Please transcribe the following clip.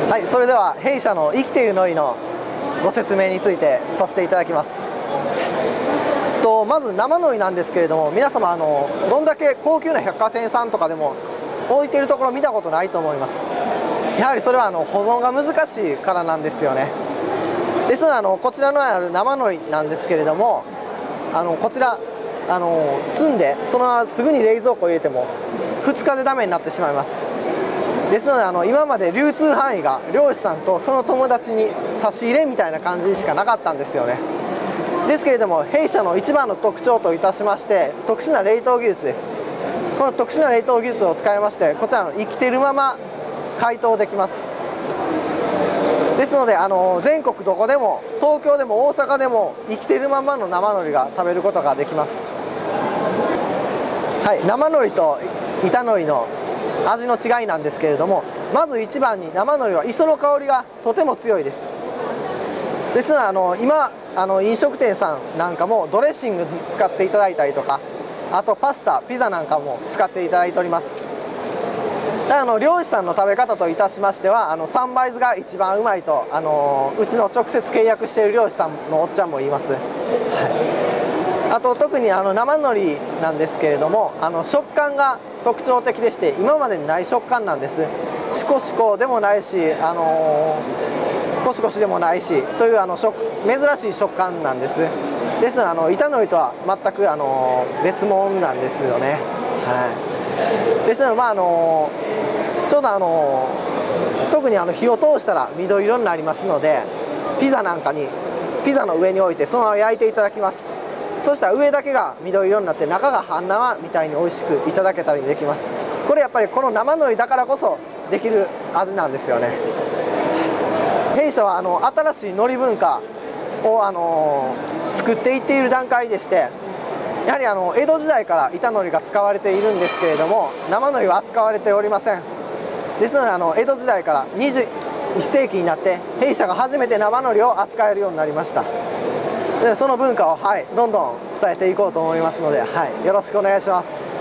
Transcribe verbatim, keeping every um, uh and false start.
はい、それでは弊社の生きている海苔のご説明についてさせていただきます。とまず生海苔なんですけれども、皆様あのどんだけ高級な百貨店さんとかでも置いているところ見たことないと思います。やはりそれはあの保存が難しいからなんですよね。ですのであのこちらのある生海苔なんですけれども、あのこちらあの積んでそのまますぐに冷蔵庫入れてもふつかでダメになってしまいます。ですのであの今まで流通範囲が漁師さんとその友達に差し入れみたいな感じしかなかったんですよね。ですけれども弊社の一番の特徴といたしまして特殊な冷凍技術です。この特殊な冷凍技術を使いましてこちらの生きてるまま解凍できます。ですのであの全国どこでも東京でも大阪でも生きてるままの生海苔が食べることができます。はい、生海苔と板海苔の味の違いなんですけれども、まず一番に生海苔は磯の香りがとても強いです。ですのであの今あの飲食店さんなんかもドレッシング使っていただいたりとか、あとパスタピザなんかも使っていただいております。あの漁師さんの食べ方といたしましてはあの三杯酢が一番うまいとあのうちの直接契約している漁師さんのおっちゃんも言います。はい、あと特にあの生海苔なんですけれどもあの食感が特徴的でして今までにない食感なんです。シコシコでもないし、あのー、コシコシでもないしというあの食珍しい食感なんです。ですのであの板海苔とは全くあの別物なんですよね。はい、ですのでまああのちょうどあの特にあの火を通したら緑色になりますのでピザなんかにピザの上に置いてそのまま焼いていただきます。そしたら上だけが緑色になって中が半生みたいに美味しくいただけたりできます。これやっぱりこの生海苔だからこそできる味なんですよね。弊社はあの新しい海苔文化をあの作っていっている段階でして、やはりあの江戸時代から板海苔が使われているんですけれども生海苔は扱われておりません。ですのであの江戸時代からにじゅういっせいきになって弊社が初めて生海苔を扱えるようになりました。でその文化を、はい、どんどん伝えていこうと思いますので、はい、よろしくお願いします。